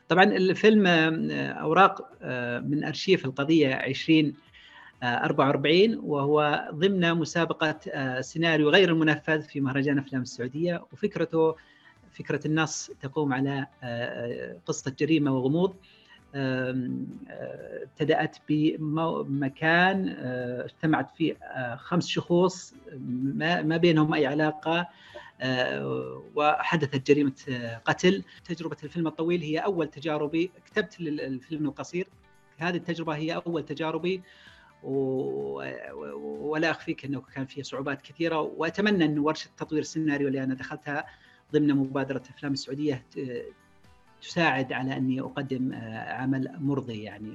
طبعا الفيلم أوراق من أرشيف القضية 2044، وهو ضمن مسابقة سيناريو غير المنفذ في مهرجان أفلام السعودية. وفكرة النص تقوم على قصة جريمة وغموض ابتدأت بمكان اجتمعت فيه 5 شخوص ما بينهم أي علاقة، وحدثت جريمة قتل. تجربة الفيلم الطويل هي أول تجاربي، كتبت الفيلم القصير، هذه التجربة هي أول تجاربي، ولا أخفيك أنه كان فيها صعوبات كثيرة. وأتمنى أن ورشة تطوير السيناريو اللي أنا دخلتها ضمن مبادرة أفلام السعودية تساعد على أني أقدم عمل مرضي. يعني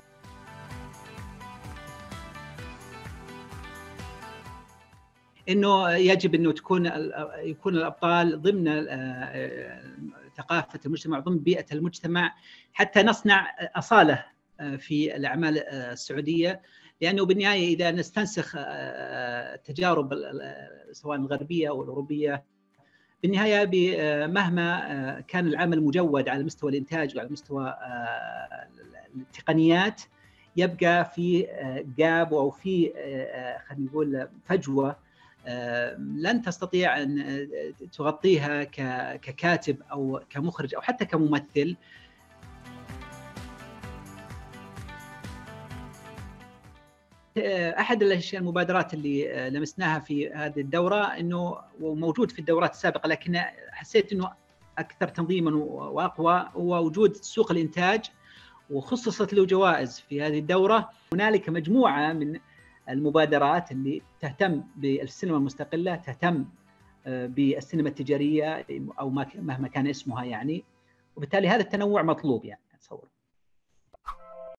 إنه يجب أنه يكون الأبطال ضمن ثقافة المجتمع، ضمن بيئة المجتمع، حتى نصنع أصالة في الأعمال السعودية. لأنه بالنهاية إذا نستنسخ التجارب سواء الغربية أو الأوروبية، بالنهاية مهما كان العمل مجود على مستوى الإنتاج وعلى مستوى التقنيات، يبقى في جاب أو في خلينا نقول فجوة لن تستطيع أن تغطيها ككاتب أو كمخرج أو حتى كممثل. أحد الأشياء المبادرات اللي لمسناها في هذه الدورة إنه وموجود في الدورات السابقة، لكن حسيت إنه أكثر تنظيما وأقوى هو وجود سوق الإنتاج، وخصصت له جوائز في هذه الدورة. هنالك مجموعة من المبادرات اللي تهتم بالسينما المستقلة، تهتم بالسينما التجارية أو مهما كان اسمها يعني، وبالتالي هذا التنوع مطلوب يعني أتصور.